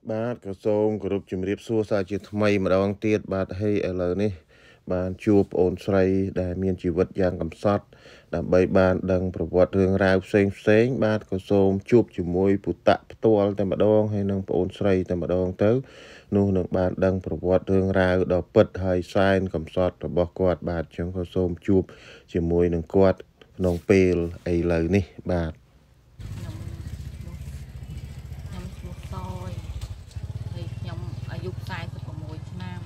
បាទក៏សូមគោរពជំរាបសួរសាជាថ្មីម្ដងទៀតបាទហើយឥឡូវនេះបានជួបប្អូនស្រីដែលមានជីវិតយ៉ាងកំសត់ដើម្បីបានដឹងប្រវត្តិរឿងរ៉ាវផ្សេងបាទក៏សូមជួបជាមួយពុតៈផ្ទាល់តែម្ដងហើយនឹងប្អូនស្រីតែម្ដងទៅនោះនឹងបានដឹងប្រវត្តិរឿងរ៉ាវដ៏ពិតហើយសែនកំសត់របស់គាត់បាទអញ្ចឹងក៏សូមជួបជាមួយនឹងគាត់ក្នុងពេលឥឡូវនេះបាទខ្ញុំឈ្មោះសយហើយខ្ញុំអាយុ46ឆ្នាំ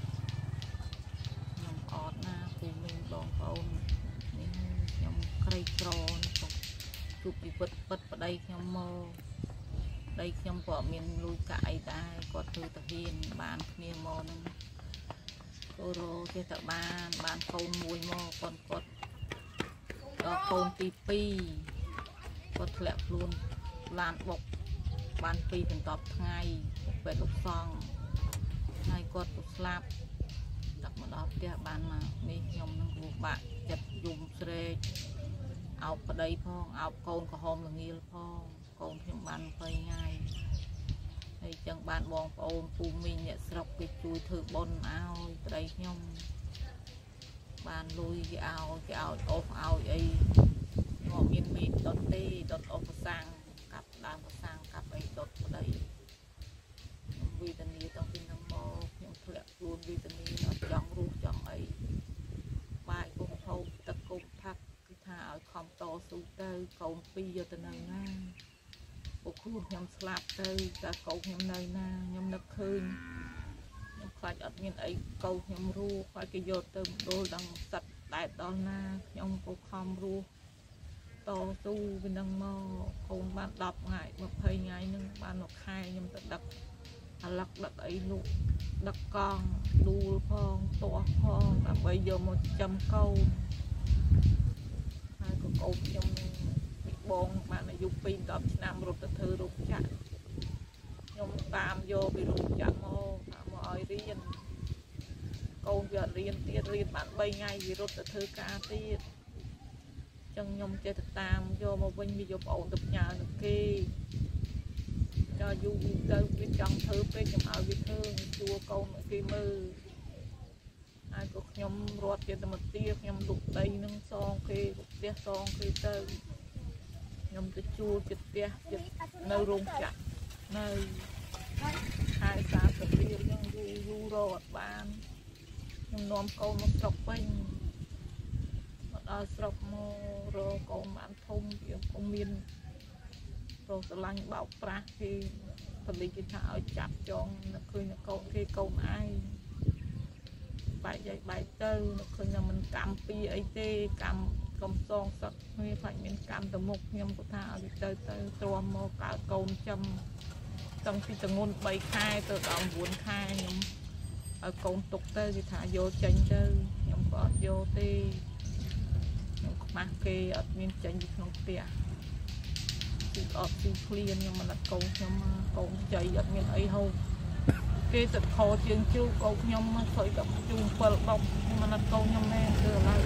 ខ្ញុំអត់ណាគឺមានបងប្អូននេះខ្ញុំក្រីក្រជួបជីវិតពិតប្តីខ្ញុំមកប្តីខ្ញុំក៏មានលុយកាក់អីដែរគាត់ធ្វើតាហ៊ានបានគ្នាមកនឹងអូរ៉ូចេះតែបានកូនមួយមកគាត់ដល់កូនទី2គាត់ធ្លាក់ខ្លួនឡានបុកបាន2កន្ទប់ថ្ងៃពេលលោកសង្ឃហើយគាត់ទៅស្លាប់ដាក់មកដល់ផ្ទះបានមកនេះខ្ញុំនឹងពិបាកចិត្តយំស្រែកអោបប្តីផងអោបកូនក្រហមល្ងាលផងកូនខ្ញុំបាន20ថ្ងៃហើយចឹងបានបងប្អូនពូមីងអ្នកស្រុកគេជួយធ្វើបុណ្យឲ្យប្តីខ្ញុំបានលុយគេឲ្យអូសឲ្យអីមកមានមីដុតទេដុតអូសប្រសាំងកាប់ដើមប្រសាំងកាប់អីដុតប្តីខ្ញុំវេទនាតាំងពីនឹងមកខ្ញុំធ្លាក់ខ្លួនវេទនាអត់ចង់រស់ចង់អីបាយកុំហូបទឹកកុំផឹកគឺថាឲ្យខំតស៊ូទៅកូន2យកទៅនៅណាពួកខ្លួនខ្ញុំស្លាប់ទៅតែកូនខ្ញុំនៅណាខ្ញុំនឹកឃើញខ្ញុំខ្លាចអត់មានអីកូនខ្ញុំរស់ខ្លាចគេយកទៅមដូលដល់សັດតែដល់ណាខ្ញុំក៏ខំរស់តស៊ូពីនឹងមកកូនបាន10ថ្ងៃ20ថ្ងៃនឹងបាន1ខែខ្ញុំទៅដឹកអាឡឹកដឹកអីលោកដឹកកង់ដួលផងទាស់ផងដើម្បីយកមកចិញ្ចឹមកូនហើយក៏កូនខ្ញុំពីបងបានអាយុ2-10ឆ្នាំរត់ទៅធ្វើរោងចក្រខ្ញុំតាមយកពីរោងចក្រមកឲ្យរៀនកូនវាអត់រៀនទៀតរៀនបាន3ថ្ងៃវារត់ទៅធ្វើការទៀតចឹងខ្ញុំចេះទៅតាមយកមកវិញវាយកប្អូនទៅផ្ញើនឹងគេដល់យូរទៅវាចង់ធ្វើពេកខ្ញុំឲ្យវាធ្វើជួកូនគេមើលហើយក៏ខ្ញុំរត់ទៀតទៅមកទៀតខ្ញុំលុកដីនឹងសងគេផ្ទះសងគេទៅខ្ញុំទៅជួលចិត្តផ្ទះចិត្តនៅរោងចក្រនៅខែ30រៀលហ្នឹងយូររត់បានខ្ញុំនាំកូនមកស្រុកវិញមកដល់ស្រុកមករកកូនបានធំវាពុំមានរោស្រឡាញ់បោកប្រាស់គេពលិគេថាឲ្យចាប់ចងនឹកឃើញកូនគេកូនឯងបែកយាយបែកទៅនឹកឃើញថាមិនកម្មពីអីទេកម្មកំសងសឹកគ្នាខ្លាចមានកម្មទៅមុខខ្ញុំក៏ថាឲ្យទៅទ្រាំមកកើតកូនចំតាំងពីតងន់3ខែទៅដល់9ខែខ្ញុំឲ្យកូនទុកទៅគេថាយកចេញទៅខ្ញុំក៏អត់យកទេខ្ញុំខ្មាស់គេអត់មានចេញពីក្នុងផ្ទះគឺអត់ទីឃ្លានខ្ញុំមិនអត់កូនខ្ញុំកូនចៃអត់មានអីហូបគេទឹកខជើងជ្រូកកូនខ្ញុំស្អុយដល់ជូន7ដុំមិនអត់កូនខ្ញុំណែគឺឥឡូវ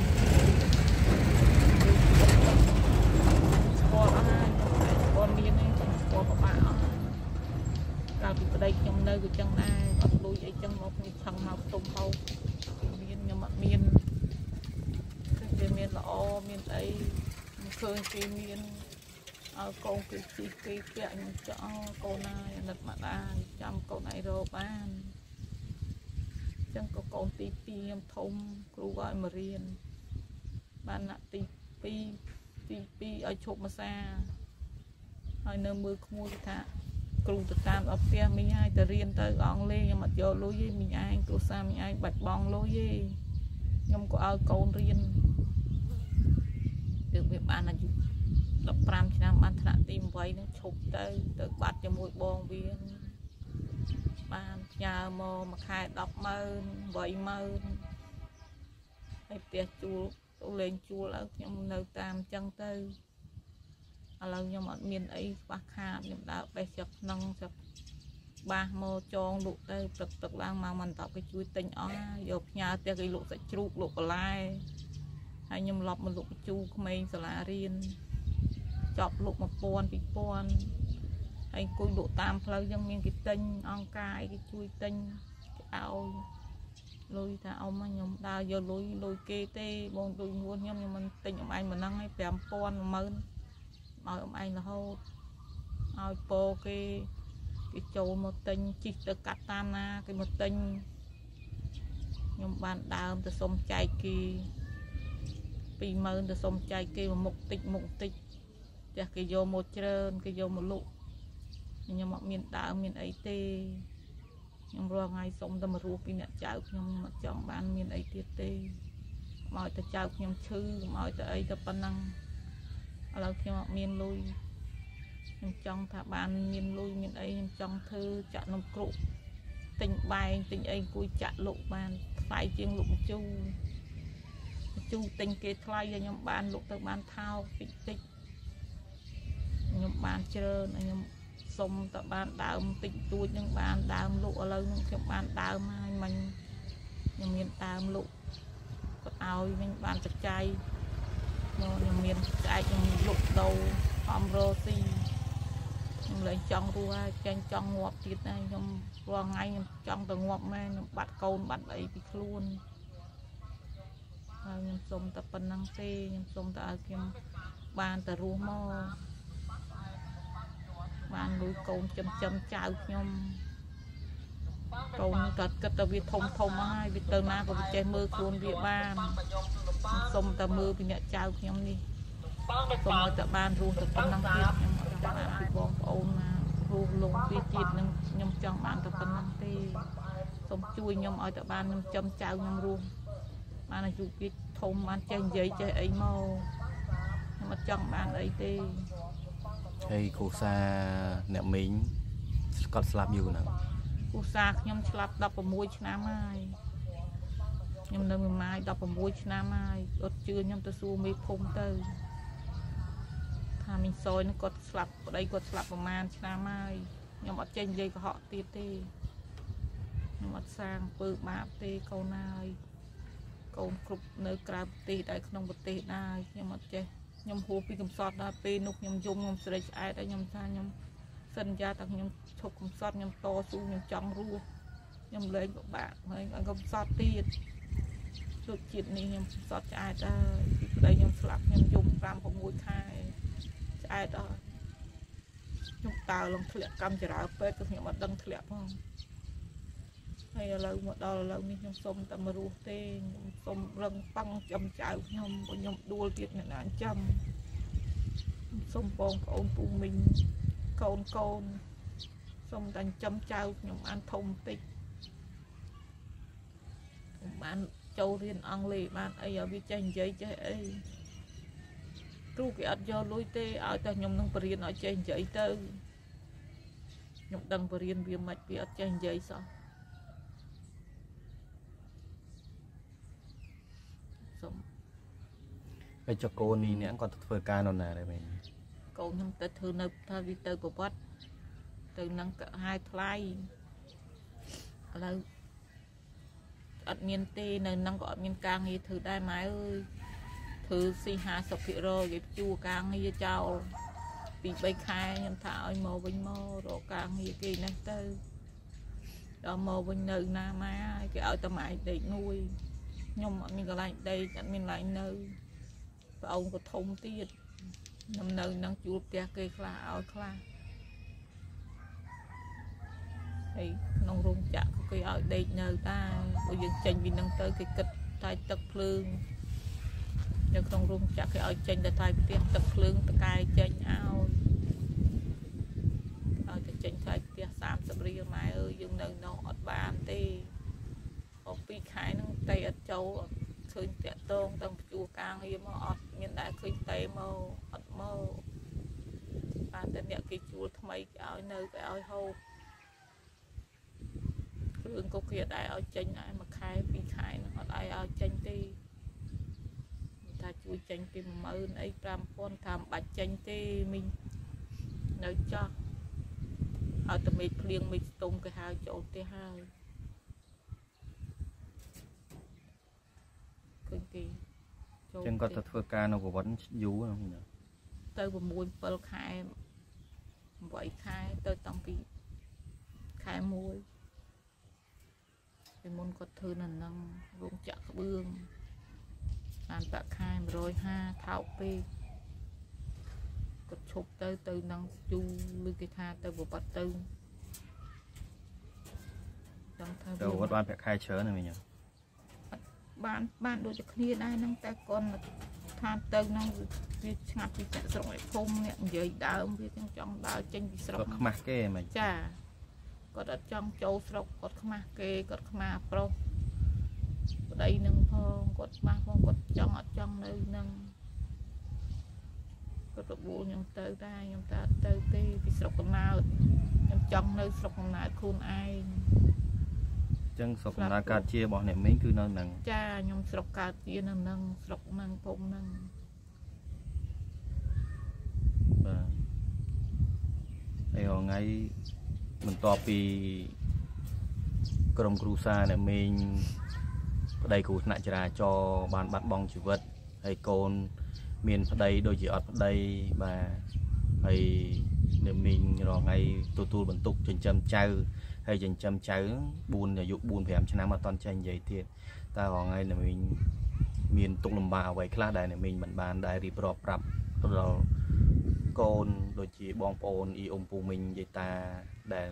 ស្គាល់អស់ហើយស្គាល់មានទេស្គាល់ប្របាក់អស់កាលពីប្តីខ្ញុំនៅក៏ចឹងដែរអត់លុយអីចឹងមកខ្ញុំឆឹងមកផ្ទុំហូបមានខ្ញុំអត់មានគឺគេមានល្អមានអីមិនឃើញគេមានឲ្យកូនគេជីគេពាក់ខ្ញុំចោលកូនណាយនឹកមកដែរចាំកូនឯងរកបានអញ្ចឹងក៏កូនទី2ខ្ញុំធំគ្រូឲ្យមករៀនបានណាទី2ឲ្យឈប់ភាសាហើយនៅមើលក្មួយថាគ្រូទៅតាមដល់ផ្ទះមីងឲ្យទៅរៀនទៅអង់គ្លេសខ្ញុំអត់យកលុយទេមីងឯងគ្រូសាមីងឯងបាច់បង់លុយទេខ្ញុំក៏ឲ្យកូនរៀនទើបវាបានអាយុ15ឆ្នាំបានថ្នាក់ទី8នឹងឈប់ទៅបាត់ជាមួយបងវាបានផ្ញើមកមួយខែ100000 80000ហើយផ្ទះជួលទៅលេងជួលឲ្យខ្ញុំនៅតាមអញ្ចឹងទៅឥឡូវខ្ញុំអត់មានអីខ្វះខាតខ្ញុំដើរបេះចុកក្នុងចុកបាសមកចងលក់ទៅទឹកឡើងមកមិនតបគេជួយទិញអស់យកផ្ញើផ្ទះគេលក់សាច់ជ្រូកលក់បន្លែហើយខ្ញុំឡប់មកលក់បញ្ជូក្មេងសាលារៀនចប់លក់1000 2000 anh cùi độ tam phơi dân miền cái tinh on cài cái chui tinh cái ao lôi ta ông mà nhom đào vô lôi kê tê bon lôi nguồn nhom nhưng mình tinh ông anh mà năng hay bèm pon mơn mời ông anh là hô ao po cái châu một tinh chỉ được cắt tam na cái một tinh nhom ban đào từ sông chai kia pi mơn từ sông chai kia một tịch cái vô một trơn cái vô một lụ nhưng mà miền đảo miền ấy tê nhưng rồi ngày sống ta mà ruột đi nè cháu nhưng mà chọn bán miền ấy tiết tê mọi ta cháu nhưng chư mọi ta ấy ta pan năng là khi mà miền lui nhưng trong thả bán miền lui miền ấy nhưng trong thư chọn nông cụ tình bài tình ấy cùi chặt lụ bàn phải chiên lụ chu tình kê thay cho nhóm bán lụ tới bán thao tích nhóm bán chơi nhóm xong tập ban đào tịnh tuổi nhưng ban đào lụa lâu nhưng trong ban đào mai mình nhưng miền tam lụ có ao mình ban chặt chay nhưng miền chay nhưng lụt đầu om roti nhưng lấy trong rùa trên trong ngọt thịt này nhưng rùa ngay trong từ ngọt này bắt côn bắt ấy thì luôn nhưng xong tập ban năng tê nhưng xong tập kiếm ban từ rùa mò bạn nuôi con chăm chào nhom con thật cái tao bị thông ai bị tơ na của chơi mưa cuốn địa bàn xong tao mưa bị nhẹ chào nhom đi xong rồi tao ban luôn tao phân năng tiết nhưng mà tao bạn bị bom ôn mà luôn luôn bị chít nhưng nhom trong bạn tao phân năng tê xong chui nhom ở tao ban nhom chăm chào nhom luôn bạn là chụp cái thông bạn chơi giấy chơi ấy màu nhưng mà trong bạn ấy tê hay cô sa nẹo mình có slap nhiều nè cô sa nhom slap đập vào môi chém ai nhom nơi mai đập vào môi chém ai đốt chưa nhom tôi xu mi phồng từ thà mình soi nó có slap ở đây có slap vào man chém ai nhom ở trên dây của họ tiệt tê nhom ở sang bự map tê câu nai câu cục nơi cào tê tại không một tê nai nhom ở trên nhom hú pi cầm sọt đa pe nục nhom dung nhom sợi ai đã nhom tha nhom sân gia tặng nhom chụp cầm sọt nhom to su nhom trắng rùa nhom lấy của bạn hơi cầm sọt tiền chụp chuyện này nhom sọt ai ta đây nhom slap nhom dung ram của mũi khai ai đó nhom tàu lòng thẹn cầm chả ra pe cái nhom mà đâm thẹn không hay là lâu một đo là lâu ní nhom xôm ta mà rùa tê nhom xôm lưng băng chầm chảo nhom đua tiệt này là chầm xôm bông ôn phụ mình con xôm thành chầm chảo nhom ăn thông tích bạn châu riêng ăn lì bạn ấy ở bị tranh giấy chơi ấy ru cái ăn do lối tê ở ta nhom nông riêng ở tranh giấy tơ nhom đăng riêng bị mạch bị ở tranh giấy sao cái cho cô ni nè còn phơi ca nào nè đây mình cô nhom tới thư nơi thay vì tới của bát từ năng hai thay là miền tây nơi năng gọi miền càng như thử đai máy ơi thử si hà sập phía rồi cái chua càng như chào bị bay khai nhân thảo màu bình màu rồi càng như kỳ này tới đó màu bình nơi na má cái ở tầm mãi để nuôi nhưng mà mình còn lại đây chẳng mình lại nơi và ông có thông tiết nằm nơi năng chụp tia cây khla áo khla thì nông rung chặt cái ở đây nơi ta bây giờ tranh vì năng tới cái kịch tai tật lương nhưng nông rung chặt cái ở tranh là tai tia tật lương tật cài tranh áo ở cái tranh tai tia sám sập ria mai ơi dương nơi nó ọt bàn tê ở pi khai nó tây ở châu khơi tẹt tôn tông chùa càng hiếm mà ọt miền đại khơi tây màu ọt màu bàn tên nhẹ cái chùa thay cái áo nơi cái áo hâu lương có kia đại áo tranh ai mà khai pi khai nó ọt ai áo tranh ti ta chui tranh ti mơ ấy ram con tham bạch tranh ti mình nơi cho ở tầm mình liền mình tung cái hai chỗ ti hai chân có thật phơi ca nó của vẫn dú không nhỉ tới một mùi bờ khai vậy khai tôi tăng bị khai môi cái môn có thư là nâng luôn chặt bương làm tạ khai rồi ha thảo pi có chụp tới từ nâng chu lưu cái tha tới bộ bát tư đầu bắt ban phải khai chớ này mình nhỉ bạn đôi cho kia đây nâng ta con là tham tư nâng việc ngặt thì sẽ sống lại phun nè vậy đau việc trong đau trên bị sọc mặc cái mà chà có đặt trong châu sọc có khma kê có khma pro đây nâng phong có ma phong có trong ở trong nơi nâng có được bùa nhung tới đây nhung ta tới tê bị sọc con nào nhung trong nơi sọc con nào khuôn ai chân sọc là cà chia bọn này mấy cứ nơi nằng cha nhung sọc cà chia nâng sọc nâng phong nâng đây họ ngay mình to pi cầm cru sa này mình đây cụ nãy ra cho bàn bắt bong chịu vật hay côn miền đây đôi chỉ ở đây mà hay để mình rồi ngay tu bận tục trên châm trâu hay trên châm trâu buồn là dụ buồn phèm cho nam mà toàn tranh vậy thì ta họ ngay là mình miền tung lầm bào vậy class đây này mình bận bàn đây đi prop rập rồi côn đôi chỉ bong pôn y pu mình vậy ta để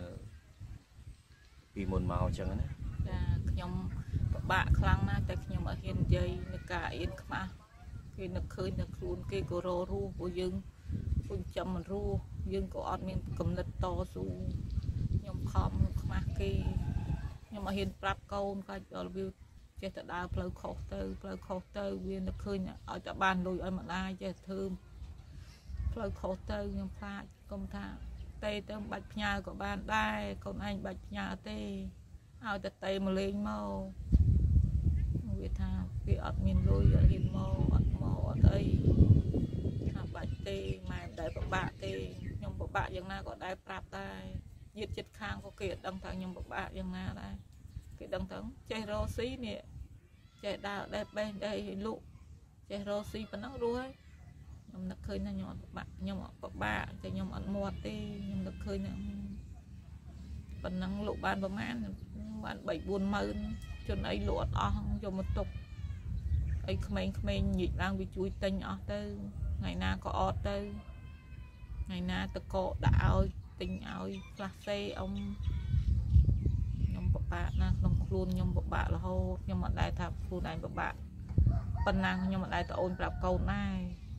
vì một màu chẳng đấy nhom bạ khăng naแต่ខ្ញុំអត់ហ៊ាននិយាយនៅការអៀនខ្មាស់គេនឹកឃើញនៅខ្លួនគេក៏រស់ពួកយើងពុញចាំមិនរស់យើងក៏អត់មានកំណត់តស៊ូខ្ញុំខំខ្មាស់គេខ្ញុំអត់ហ៊ានប្រាប់កូនកាច់ដល់វាចេះតែដើរផ្លូវខុសទៅវានឹកឃើញឲ្យតែបានលុយឲ្យម្ដាយចេះធ្វើផ្លូវខុសទៅខ្ញុំខ្លាចកុំថាទេទៅបាច់ផ្ញើក៏បានដែរកូនឯងបាច់ផ្ញើទេឲ្យតែតេមកលេងមកវាថាវាអត់មានលុយអត់ហ៊ានមកអត់អីថាបាច់ទេម៉ែមិនដែលពិបាកទេខ្ញុំពិបាកយ៉ាងណាក៏ដែរប្រាប់ដែរញាតិចិត្តខាងក៏គេអត់ដឹងថាខ្ញុំពិបាកយ៉ាងណាដែរគេដឹងថាចេះរស់ស៊ីនេះចេះដើរដែបេះដែរលក់ចេះរស់ស៊ីប៉ុណ្ណឹងរួចហើយខ្ញុំនឹកឃើញថាខ្ញុំអត់ពិបាកតែខ្ញុំអត់មាត់ទេខ្ញុំនឹកឃើញថាប៉ុណ្ណឹងលក់បានប្រហែលបាន 3-4 ម៉ឺនជនអីលក់អត់អស់យកមកទុកអីក្មេងៗញិចឡើងវាជួយទិញអស់ទៅថ្ងៃណាក៏អត់ទៅថ្ងៃណាតកកដាក់ឲ្យទិញឲ្យផ្លាស់សេអ៊ំខ្ញុំពិបាកណាក្នុងខ្លួនខ្ញុំពិបាករហូតខ្ញុំអត់ដែលថាខ្លួនឯងពិបាកប៉ុណ្ណាខ្ញុំអត់ដែលតអូនប្រាប់កូនដែរ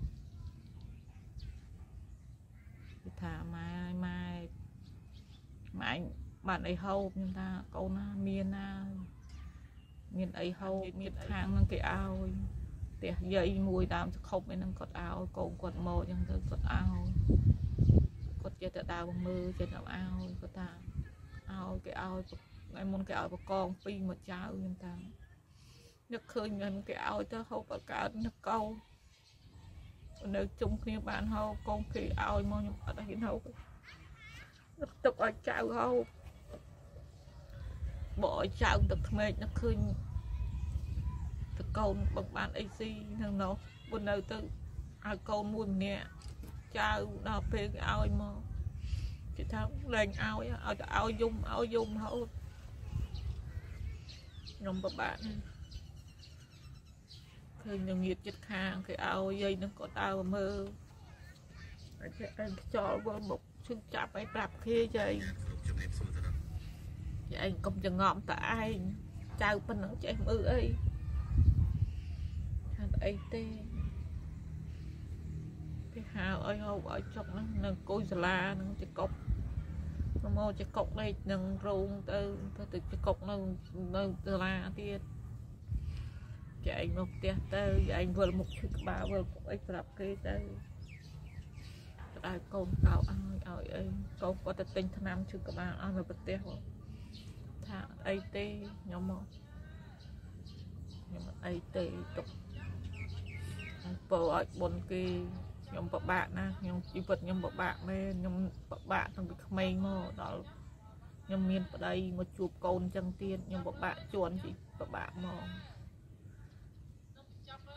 គេថាម៉ែបានអីហូបខ្ញុំថាកូនណាមានណាមានអីហូបមានខាងនឹងគេឲ្យផ្ទះយាយមួយដើមសខុបឯហ្នឹងគាត់ឲ្យកូនគាត់មកអញ្ចឹងទៅគាត់ឲ្យគាត់ចេះតែដើរមើលចេះតែឲ្យគាត់ថាឲ្យគេឲ្យថ្ងៃមុនគេឲ្យបកង2មកចៅខ្ញុំថានឹកឃើញមិនគេឲ្យទៅហូបអត់កើតនឹកកូននៅជុំគ្នាបានហូបកូនគេឲ្យមកខ្ញុំអត់ហ៊ានហូបនឹកទុកឲ្យចៅហូបបើឲ្យចៅទឹកថ្មេកនឹកឃើញតកូនបងបានអីស៊ីនឹងនោះបុននៅទៅឲ្យកូនមួយម្នាក់ចៅដល់ពេលគេឲ្យមកគេថាលែងឲ្យតែឲ្យយំរហូតខ្ញុំពិបាកឃើញនឹងញាតិចិត្តខាងគេឲ្យយាយនឹងក៏ដើរមើលតែចេះតែខ្យល់មើលមុខឈឹងចាប់ឲ្យប្រាប់គេយាយឯងកុំចងំតឯងចៅប៉ុណ្ណឹងចេះមើលអីថាអីទេគេហៅឲ្យហូបឲ្យចុកហ្នឹងនៅគួយសាលាហ្នឹងចកប់មកចកប់លេខនឹងរោងទៅចកប់នៅសាលាទៀតចែកមកផ្ទះទៅឯងវិលមុខឈឺក្បាលវិលមុខអីប្រាប់គេទៅតែកូនកោឲ្យអីកូនគាត់ទៅទិញថ្នាំឈឺក្បាលអស់នៅប្រទេសថាអីទេខ្ញុំអីទេទុកពោឲ្យបុនគេខ្ញុំពិបាកណាខ្ញុំជីវិតខ្ញុំពិបាកមែនខ្ញុំពិបាកតាំងពីក្មេងមកដល់ខ្ញុំមានប្តីមកជួបកូនចឹងទៀតខ្ញុំពិបាកជួនពីពិបាកមក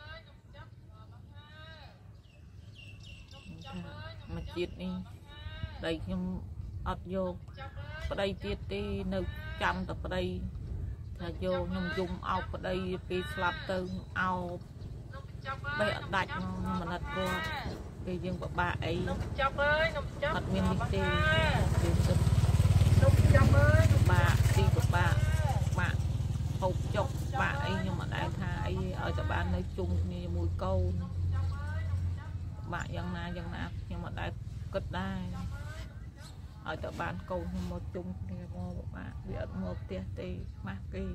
មកជាតិនេះ đây nhưng ọt vô ở đây tiết đi nơi chăm tập ở đây là vô nhưng dùng áo ở đây bị slap từ áo bây ở đạch mà nặt qua thì dương bà ấy thật nguyên đi tê bà đi của bà hộp chọc bà ấy nhưng mà đại tha ấy ở cho bạn nơi chung như mùi câu bà dân na nhưng mà đại cất đai ở cho bạn câu nhưng một chung thì một bà bị một tia tê mát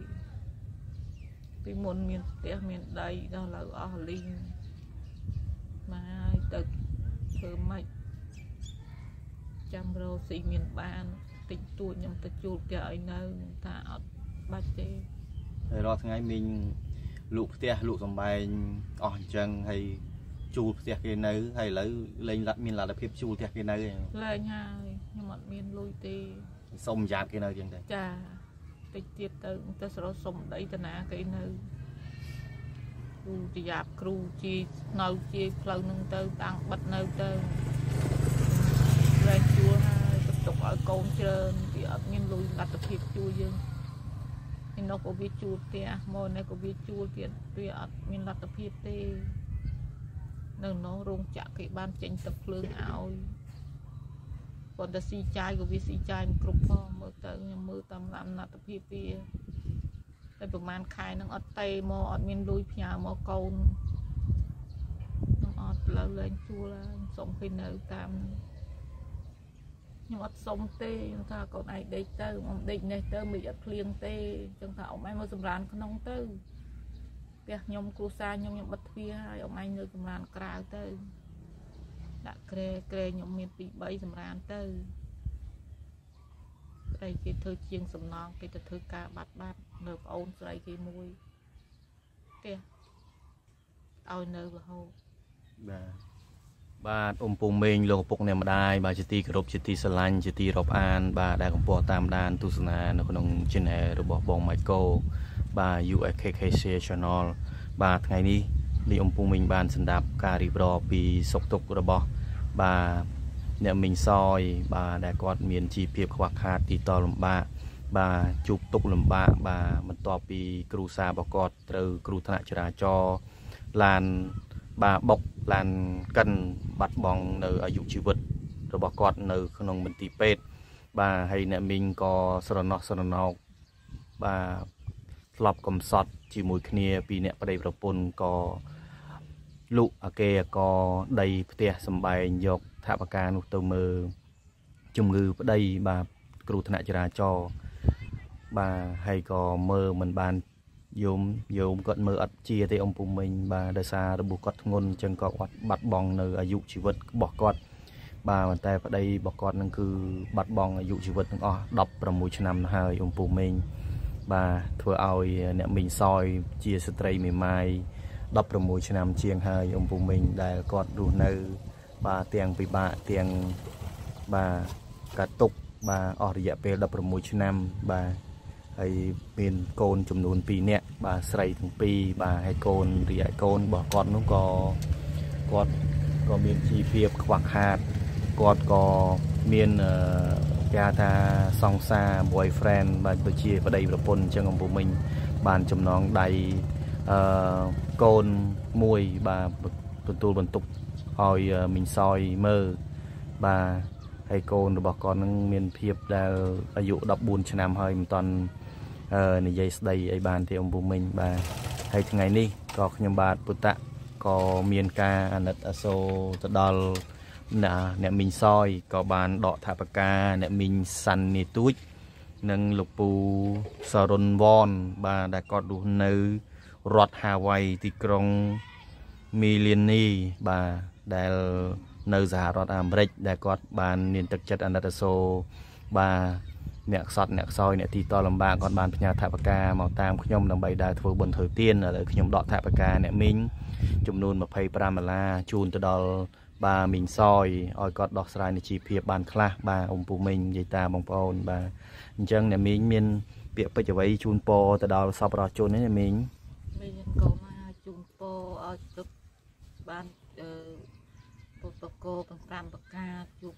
cái môn miền tia miền đây đó là ở linh mà từ thử mạch chăm rô xì miền ban tình tuổi nhưng ta chuột cái ấy nơi ta ở ba chê rồi đó ngày mình lụ tia lụ dòng bài chân hay chu tia cái nơi hay lấy lên lật mình là phép chu tia cái nơi lên hai nhưng mà miền lui tê sông giáp cái nơi chẳng thế chà tịch tiệt từ ta sẽ sông đấy ta nã cái nơi cru chỉ giáp cru chi nâu chi phơi nâng tơ tăng bật nâu tơ lên chua hai tập tục ở côn trơn thì ở miền lui là tập hiệp chua dương nhưng nó có biết chua tia mồi này có biết chua tiền tuy ở miền là tập hiệp tê nên nó rung chặt cái ban chỉnh tập lương ảo còn ta xì chai của vi xì chai một cục phong mơ tới nhưng mơ tầm làm là tập hiệp tê tạiประมาณ khai nó ở tây mò ở miền lui nhà mò côn nó ở lên chua là sống khi nở tam nhưng mà sống tê chúng ta còn ai đây tơ ông định này tơ bị ấp liêng tê chúng ta ông ai mà sầm rán con nông tơ việc nhom cô sa nhom bật phía hai ông anh nơi sầm rán cào tơ đã kề nhom miền bị bấy sầm rán tơ đây cái thư chiên sầm non cái thư ca bát nợ ôn đây cái môi kìa ao nợ là hô bàปูเมงโลกปกเนี่ยมาได้bàจะตีกรบจะตีสลันจะตีรบอ่านbàได้ของปอตามด้านตุสนาในขนมจินเอร์ระบบบองไมโครbà UKKC Channel bàไงนี้นี่ปูเมงบ้านสันดับการีบรอปีสกตกระบบbàเนี่ยมิงซอยbàได้กอดเมียนจีเพียบขวักขาดตีต่อลำบากbàจุกตกลำบากbàมันต่อปีครูซาบกอดเตอครูธนจราจรลานbà bọc làn cần bắt bóng nơi ở dụngชีวิต rồi bỏ quạt nơi khung nông mình tì pet bà hay nè mình có sờ nọ bà lọp cầm sọt chỉ mùi kia vì nè ở đâyប្រពន្ធ có lụ ở kia có đầy tia sầm bài dọc tháp bạc ca nút tơ mơ chung ngư ở đây bà cừu thạch trà cho bà hay có mơ mình bàn dùm cận mơ ắt chia thì ông phụ mình bà đời xa được buộc cọt ngôn chân có bắt bong nơi ở dụ chỉ vật bỏ cọt bà bàn tay vào đây bỏ cọt năng cứ bắt bong ở dụ chỉ vật đọc trong mũi năm hai ông phụ mình bà thưa ao nè mình soi chia stray mì mai đọc trong mũi năm chiêng hai ông phụ mình đại cọt đủ nơi bà tiền bị bà tiền bà cả tục bà ở địa về đọc trong mũi năm bà hay bên côn chùm nôn pi nè bà sấy thằng pi bà hay côn thì hay côn bỏ con nó có miền chi phiệp hoặc hạt có miền cha tha song xa boyfriend bà tôi chia vào đây là pôn chân ông của mình bàn chùm nón đầy côn mùi bà tuần tục hồi mình soi mơ bà hay côn rồi bỏ con miền phiệp là ở dụ đọc buồn cho nam hơi mình toàn này dây đây ấy bàn thì ông bố mình bà hay ngày ní có nhầm bà bút tạ có miền ca anh ở số tự đo nè mình soi có bàn đọ thả bạc ca nè mình săn nè túi nâng lục bù saron von bà đã có đủ nơi rọt Hawaii thì trong Milleni bà đã nơi giả rọt Americ đã có bàn niên thực chất anh ở số bà nẹt sọt nẹt soi nẹt thì to làm ba còn bàn nhà tháp bạc ca màu tam nhom đồng bày đài thua bồn thời tiên ở đây nhom đọt tháp bạc ca nẹt minh chùm nôn mà pay pramala chun từ đó ba mình soi oi cọt đọt sài nẹt chỉ phiệp bàn khla ba ông phụ mình dây ta bông pôn ba chân nẹt minh miên việc bây giờ vậy chun po từ đó sau đó chun nẹt minh có mà chun po ở chụp bàn cô bằng tam bạc ca chụp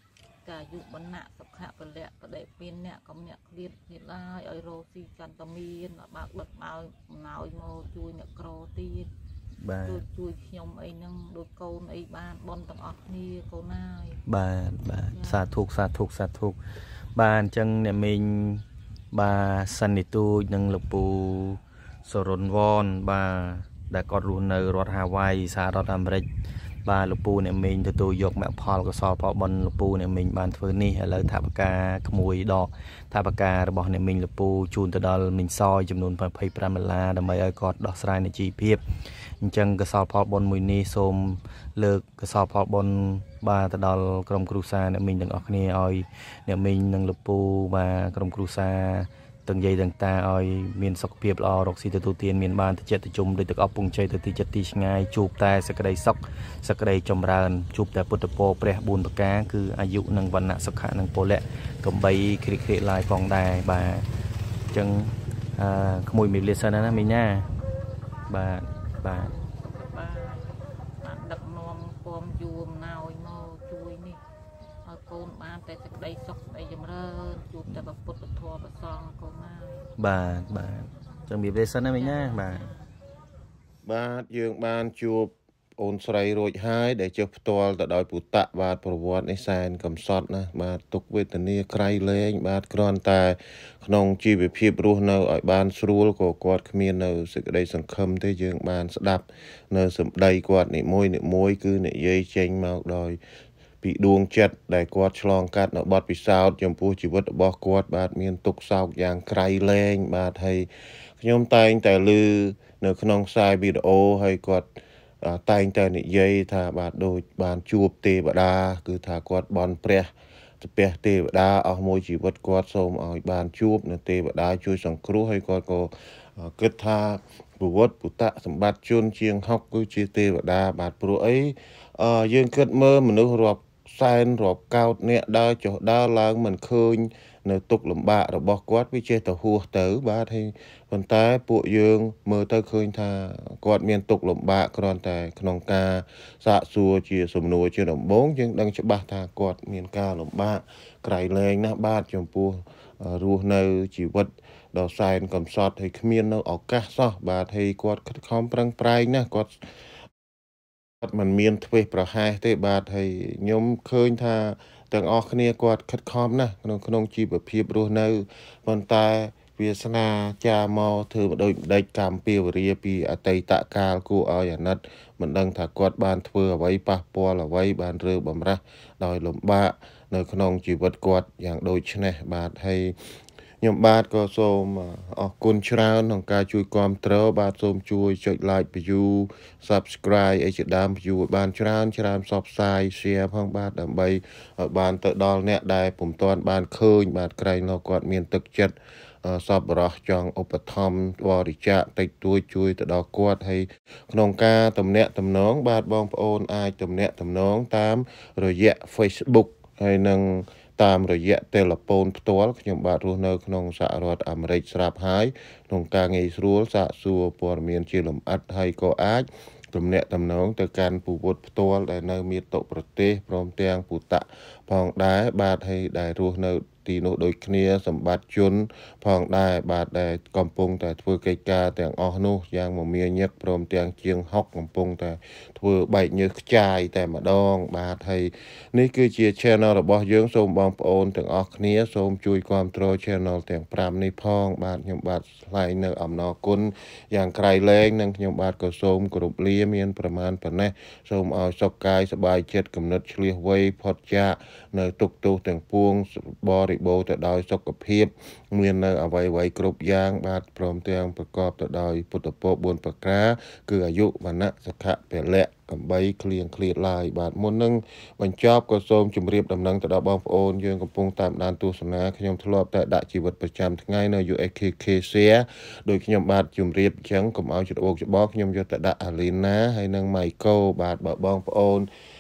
cả dục bận nạ sọc hạ bận lẹ bận để pin nè có nè liệt liệt lai ở rosi can tamin là bạc bật màu nào màu chui nè cro tiên បាទជួយខ្ញុំអីហ្នឹងដូចកូនអីបានបនទាំងអស់គ្នាកូនណាយបាទបាទសាធុសាធុសាធុបាទអញ្ចឹងអ្នកមីងបាទសានិទូចនឹងលោកពូសរុនវ៉នបាទដែលគាត់រស់នៅរដ្ឋហាវ៉ៃសហរដ្ឋអាមេរិកបាទលោកពូអ្នកមីងទទួលយកមគ្គផលកុសលផលបុណ្យលោកពូអ្នកមីងបានធ្វើនេះឥឡូវថាបការក្មួយដកថាបការរបស់អ្នកមីងលោកពូជូនទៅដល់មីងសយចំនួន$25ដើម្បីឲ្យគាត់ដោះស្រាយនៃជីវភាពអញ្ចឹងកុសលផលបុណ្យមួយនេះសូមលើកកុសលផលបុណ្យបាទទៅដល់ក្រុមគ្រួសារអ្នកមីងទាំងអស់គ្នាឲ្យអ្នកមីងនិងលោកពូបាទក្រុមគ្រួសារទាំងយាយទាំងតាឲ្យមានសុខភាពល្អរកស៊ីទទួលទានមានបានទៅចិត្តទៅជុំដូចទឹកអប់ពងជ័យទៅទីចិត្តទីឆ្ងាយជួបតែសក្តីសុខសក្តីចម្រើនជួបតែពុទ្ធពរព្រះ4ប្រការគឺអាយុនិងវណ្ណៈសុខៈនិងពលៈកំបីគ្រីកគ្រាកឡាយផងដែរបាទអញ្ចឹងក្មួយមានលាសិនណាមីងណាបាទបាទបានដឹកនាំពំយួរអំណោយមកជួយនេះឲ្យកូនបានតែសេចក្តីសុខសេចក្តីចម្រើនជួបតែពុទ្ធធម៌ប្រសងកូនណាយបាទបាទចឹងមានលាសិនណាមីងណាបាទបាទយើងបានជួបអូនស្រីរួចហើយដែលចុះផ្ទាល់ទៅដោយពុទ្ធបាទប្រវត្តិនេះសែនកំសត់ណាបាទទុកវេទនាក្រៃលែងបាទគ្រាន់តែក្នុងជីវភាពរស់នៅឲ្យបានស្រួលក៏គាត់គ្មាននៅសេចក្តីសង្ឃឹមទេយើងបានស្ដាប់នៅសម្ដីគាត់និមួយគឺនិយាយចេញមកដោយពីដួងចិត្តដែលគាត់ឆ្លងកាត់នៅបទពិសោធន៍ចំពោះជីវិតរបស់គាត់បាទមានទុក្ខសោកយ៉ាងក្រៃលែងបាទហើយខ្ញុំតែងតែឮនៅក្នុងខ្សែវីដេអូហើយគាត់តែងតែនិយាយថាបាទដូចបានជួបទេវតាគឺថាគាត់បន់ព្រះទេវតាអស់មួយជីវិតគាត់សូមឲ្យបានជួបនៅទេវតាជួយសង្គ្រោះហើយគាត់ក៏គិតថាប្រវត្តិពុទ្ធសម្បត្តិជនជាង60គឺជាទេវតាបាទព្រោះអីយើងគិតមើលមនុស្សរាប់សែនរាប់កោតអ្នកដើរចុះដើរឡើងមិនឃើញនៅទុកលំបាករបស់គាត់វាចេះតែហួសទៅបាទហើយប៉ុន្តែពួកយើងមើលទៅឃើញថាគាត់មានទុកលំបាកគ្រាន់តែក្នុងការសាកសួរជាសំណួរជាដំបូងយើងដឹងច្បាស់ថាគាត់មានការលំបាកក្រៃលែងណាស់បាទចំពោះរស់នៅជីវិតដ៏សែនកំសត់ហើយគ្មាននៅឱកាសសោះបាទហើយគាត់ខិតខំប្រឹងប្រែងណាស់គាត់មិនមានធ្វេសប្រហែសទេបាទហើយខ្ញុំឃើញថាទាំងអស់គ្នាគាត់ខិតខំណាស់ក្នុងជីវភាពរស់នៅប៉ុន្តែវាសនាចាមកធ្វើបដូចម្ដេចកម្មពីវរាពីអតីតកាលគួរឲ្យអាណិតមិនដឹងថាគាត់បានធ្វើអ្វីប៉ះពាល់អ្វីបានរើបំរាស់ដោយលំបាកនៅក្នុងជីវិតគាត់យ៉ាងដូចនេះបាទហើយខ្ញុំបាទក៏សូមអរគុណច្រើនក្នុងការជួយគាំទ្របាទសូមជួយចុច like view subscribe អីជាដើម view បានច្រើនផ្សព្វផ្សាយ share ផងបាទដើម្បីឲ្យបានទៅដល់អ្នកដែលពុំទាន់បានឃើញបាទក្រែងលោកគាត់មានទឹកចិត្តសប្បុរសចង់ឧបត្ថម្ភបរិច្ចាគតិចតួចជួយទៅដល់គាត់ហើយក្នុងការទំនាក់ទំនងបាទបងប្អូនអាចទំនាក់ទំនងតាមរយៈ Facebook ហើយនឹងតាមរយៈទូរស័ព្ទផ្ទាល់ខ្ញុំបាទរស់នៅក្នុងសហរដ្ឋអាមេរិកស្រាប់ហើយក្នុងការងាយស្រួលសាកសួរព័ត៌មានជាលម្អិតហើយក៏អាចទំនាក់ទំនងទៅកាន់ពូវុធផ្ទាល់ដែលនៅមាតុប្រទេសព្រមទាំងពុទ្ធផងដែរបាទហើយដែលរស់នៅទីនោះដូចគ្នាសម្បត្តិជនផងដែរបាទដែលកំពុងតែធ្វើកិច្ចការទាំងអស់នោះយ៉ាងមមាញឹកព្រមទាំងជាង60កំពុងតែធ្វើបែកញើសខ្ចាយតែម្ដងបាទហើយនេះគឺជា channel របស់យើងសូមបងប្អូនទាំងអស់គ្នាសូមជួយគាំទ្រ channel ទាំង5នេះផងបាទខ្ញុំបាទថ្លែងនៅអំណរគុណយ៉ាងក្រៃលែងនិងខ្ញុំបាទក៏សូមគោរពលាមានប្រមាណប៉ុណ្ណេះសូមឲ្យសុខកាយសប្បាយចិត្តគំនិតឆ្លៀសវៃផុតចាកនៅទុក្ខទោសទាំងពួងបរិបូរទៅដោយសុខភាពមាននៅអ្វីៗគ្រប់យ៉ាងបាទព្រមទាំងប្រកបទៅដោយពុទ្ធពរ4ប្រការគឺអាយុវណ្ណៈសុខៈពលៈកំបីគ្លៀងគ្លាតឡើយបាទមុននឹងបញ្ចប់ក៏សូមជម្រាបដំណឹងទៅដល់បងប្អូនយើងកំពុងតាមដានទស្សនាខ្ញុំធ្លាប់តែដាក់ជីវិតប្រចាំថ្ងៃនៅ USKK Share ដោយខ្ញុំបាទជម្រាបអញ្ចឹងកុំឲ្យច្របូកច្បល់ខ្ញុំយកទៅដាក់ Alina ហើយនិង Michael បាទបើបងប្អូន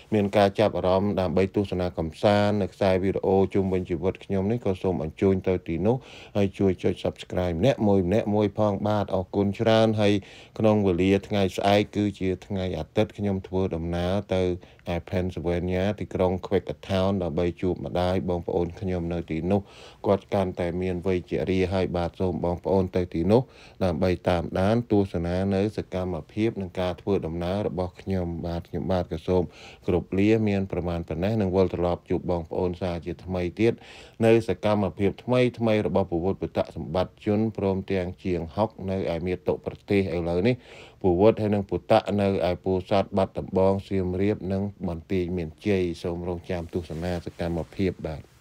មានការចាប់អារម្មណ៍ដើម្បីទស្សនាកម្សាន្តនៅខ្សែវីដេអូជុំវិញជីវិតខ្ញុំនេះក៏សូមអញ្ជើញទៅទីនោះហើយជួយចុច Subscribe ម្នាក់មួយផងបាទអរគុណច្រើនហើយក្នុងវេលាថ្ងៃស្អែកគឺជាថ្ងៃអាទិត្យខ្ញុំធ្វើដំណើរទៅឯ Pennsylvania ទីក្រុង Quakertown ដើម្បីជួបម្ដាយបងប្អូនខ្ញុំនៅទីនោះគាត់កាន់តែមានវ័យជារាហើយបាទសូមបងប្អូនទៅទីនោះដើម្បីតាមដានទស្សនានៅសកម្មភាពនិងការធ្វើដំណើររបស់ខ្ញុំបាទក៏សូមគ្រប់លាមានប្រមាណប៉ុណ្ណេះនឹងវិលត្រឡប់ជួបបងប្អូនសាជាថ្មីទៀតនៅសកម្មភាពថ្មីរបស់ពវត្តពុទ្ធសម្បត្តិជនព្រមទាំងជាងហុកនៅឯមាតុប្រទេសឥឡូវនេះពវត្តហើយនឹងពុទ្ធនៅឯពោធិ៍សាត់បាត់ដំបងសៀមរាបនិងបន្ទាយមានជ័យសូមរងចាំទស្សនាសកម្មភាពបាទ